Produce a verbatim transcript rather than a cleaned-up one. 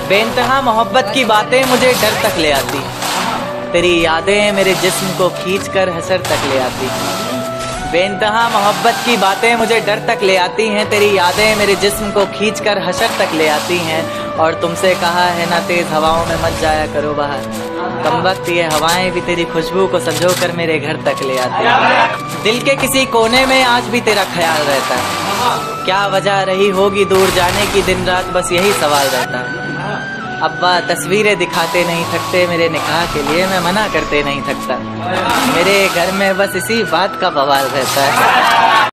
बेइंतहा मोहब्बत की बातें मुझे डर तक ले आती, तेरी यादें मेरे जिस्म को खींचकर हसर तक ले आती। बेइंतहा मोहब्बत की बातें मुझे डर तक ले आती हैं, तेरी यादें मेरे जिस्म को खींचकर हसर तक ले आती हैं। और तुमसे कहा है ना तेज हवाओं में मत जाया करो बाहर, कमबख्त ये हवाएं भी तेरी खुशबू को संजो कर मेरे घर तक ले आती हैं। दिल के किसी कोने में आज भी तेरा ख्याल रहता है, क्या वजह रही होगी दूर जाने की, दिन रात बस यही सवाल रहता है। अब्बा तस्वीरें दिखाते नहीं थकते, मेरे निकाह के लिए मैं मना करते नहीं थकता, मेरे घर में बस इसी बात का बवाल रहता है।